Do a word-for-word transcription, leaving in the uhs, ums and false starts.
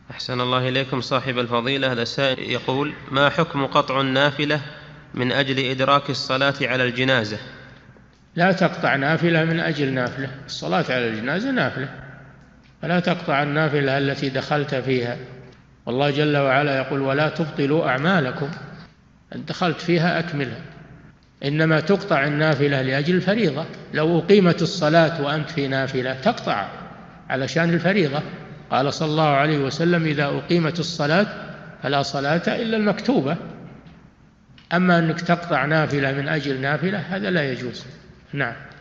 أحسن الله إليكم صاحب الفضيلة. هذا السائل يقول: ما حكم قطع النافلة من أجل إدراك الصلاة على الجنازة؟ لا تقطع نافلة من أجل نافلة، الصلاة على الجنازة نافلة، فلا تقطع النافلة التي دخلت فيها. والله جل وعلا يقول: ولا تبطلوا أعمالكم، أن دخلت فيها أكملها. إنما تقطع النافلة لأجل الفريضة. لو أقيمت الصلاة وأنت في نافلة تقطع علشان الفريضة. قال صلى الله عليه وسلم: إذا أقيمت الصلاة فلا صلاة إلا المكتوبة. أما أنك تقطع نافلة من أجل نافلة هذا لا يجوز. نعم.